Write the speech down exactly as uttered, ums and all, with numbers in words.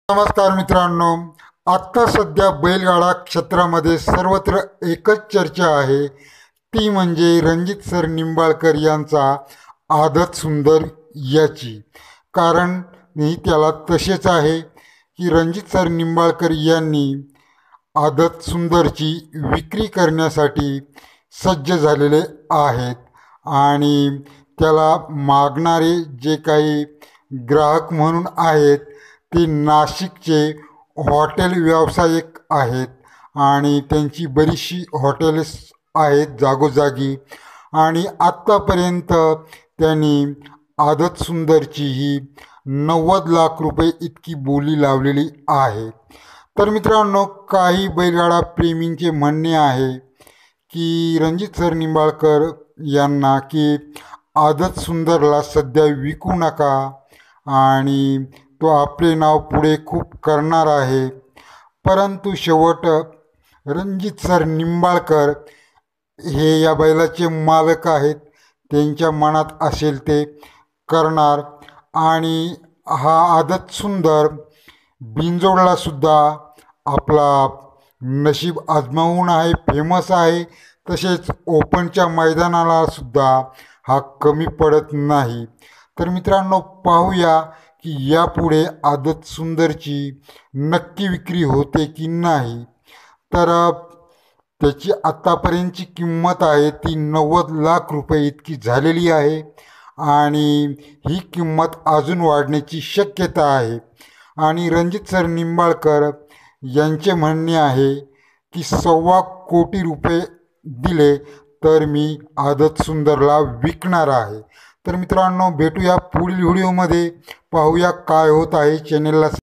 नमस्कार मित्रांनो, आत्ता सध्या बैलगाडा क्षेत्रामध्ये सर्वत्र एकच चर्चा आहे, ती म्हणजे रणजित सर निंबाळकर यांचा आदत सुंदर याची. कारण मी त्याला तसेच आहे की रणजित सर निंबाळकर यांनी आदत सुंदरची विक्री करण्यासाठी सज्ज झालेले आहेत आणि त्याला मागणारे जे काही ग्राहक म्हणून आहेत ते नाशिकचे हॉटेल व्यावसायिक आहेत आणि त्यांची बरीचशी हॉटेल्स आहेत जागोजागी. आणि आत्तापर्यंत त्यांनी आदत सुंदरची ही नव्वद लाख रुपये इतकी बोली लावलेली आहे. तर मित्रांनो, काही बैलगाडा प्रेमींचे म्हणणे आहे की रणजित सर निंबाळकर यांना की आदत सुंदरला सध्या विकू नका आणि तो आपले नाव पुढे खूप करणार आहे. परंतु शेवट रणजित सर निंबाळकर हे या बैलाचे मालक आहेत, त्यांच्या मनात असेल ते करणार. आणि हा आदत सुंदर बिंजोडला सुद्धा आपला नशीब आजमावून आहे, फेमस आहे. तसेच ओपनच्या मैदानाला सुद्धा हा कमी पडत नाही. तर मित्रांनो, पाहूया की यापुढे आदत सुंदरची नक्की विक्री होते की नाही. तर त्याची आत्तापर्यंतची किंमत आहे ती नव्वद लाख रुपये इतकी झालेली आहे आणि ही किंमत अजून वाढण्याची शक्यता आहे. आणि रणजित सर निंबाळकर यांचे म्हणणे आहे की सव्वा कोटी रुपये दिले तर मी आदत सुंदरला विकणार आहे. तर मित्रांनो, भेटूया पुढील व्हिडिओमध्ये, पाहूया काय होत आहे. चॅनेलला